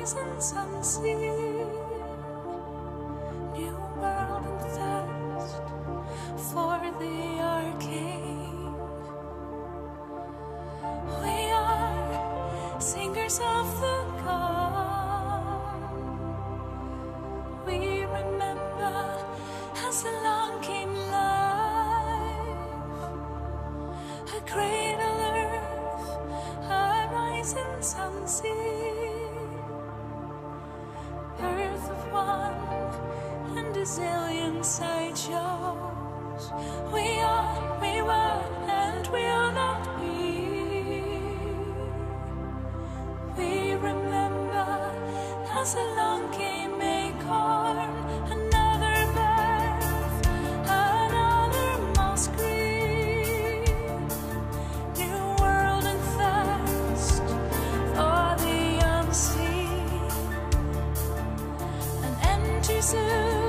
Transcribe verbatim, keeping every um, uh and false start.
horizons unseen, new world and thirst for the arcane. We are singers of the gone. We remember as along came life, a cradle earth, a rising unseen, birth of one and a zillion sideshows. We are, we were, and will not be. We remember as along came acorn, another birth, another moss green, new world and thirst for the unseen, an empty zoo.